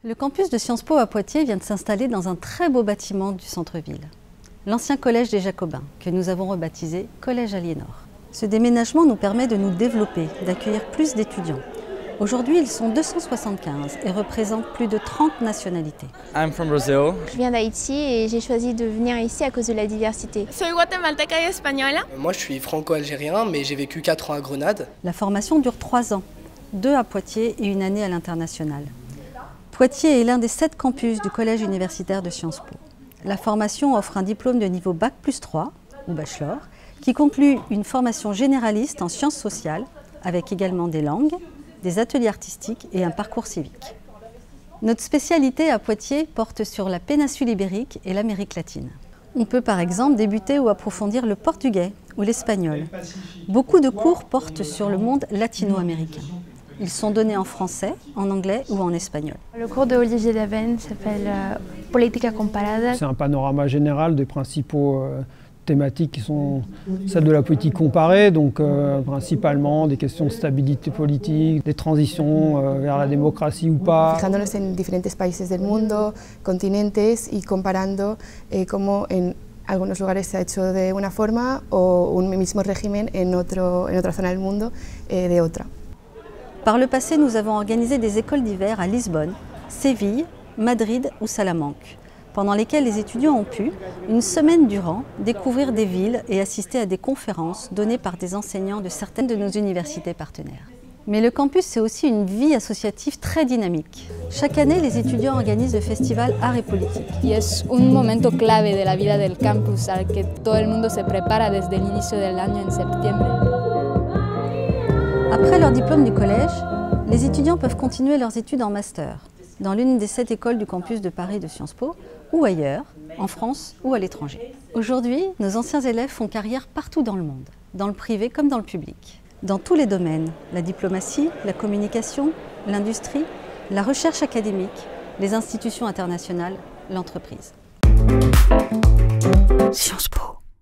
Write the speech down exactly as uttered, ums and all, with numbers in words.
Le campus de Sciences Po à Poitiers vient de s'installer dans un très beau bâtiment du centre-ville. L'ancien collège des Jacobins, que nous avons rebaptisé Collège Aliénor. Ce déménagement nous permet de nous développer, d'accueillir plus d'étudiants. Aujourd'hui, ils sont deux cent soixante-quinze et représentent plus de trente nationalités. I'm from Brazil. Je viens d'Haïti et j'ai choisi de venir ici à cause de la diversité. Soy guatemalteca y española. Moi, je suis franco-algérien, mais j'ai vécu quatre ans à Grenade. La formation dure trois ans, deux à Poitiers et une année à l'international. Poitiers est l'un des sept campus du Collège universitaire de Sciences Po. La formation offre un diplôme de niveau bac plus trois, ou bachelor, qui conclut une formation généraliste en sciences sociales, avec également des langues, des ateliers artistiques et un parcours civique. Notre spécialité à Poitiers porte sur la péninsule ibérique et l'Amérique latine. On peut par exemple débuter ou approfondir le portugais ou l'espagnol. Beaucoup de cours portent sur le monde latino-américain. Ils sont donnés en français, en anglais ou en espagnol. Le cours de Olivier Daven s'appelle euh, Politica Comparada. C'est un panorama général des principaux euh, thématiques qui sont celles de la politique comparée, donc euh, principalement des questions de stabilité politique, des transitions euh, vers la démocratie ou pas. Fijándonos en diferentes países del mundo, continentes y comparando eh, cómo en algunos lugares se ha hecho de una forma o un mismo régimen en, otro, en otra zona del mundo eh, de otra. Par le passé, nous avons organisé des écoles d'hiver à Lisbonne, Séville, Madrid ou Salamanque, pendant lesquelles les étudiants ont pu, une semaine durant, découvrir des villes et assister à des conférences données par des enseignants de certaines de nos universités partenaires. Mais le campus, c'est aussi une vie associative très dynamique. Chaque année, les étudiants organisent le festival Art et Politique. Y es un momento clave de la vida del campus al que todo el mundo se prepara desde el inicio del año en septiembre. Après leur diplôme du collège, les étudiants peuvent continuer leurs études en master, dans l'une des sept écoles du campus de Paris de Sciences Po, ou ailleurs, en France ou à l'étranger. Aujourd'hui, nos anciens élèves font carrière partout dans le monde, dans le privé comme dans le public. Dans tous les domaines, la diplomatie, la communication, l'industrie, la recherche académique, les institutions internationales, l'entreprise. Sciences Po.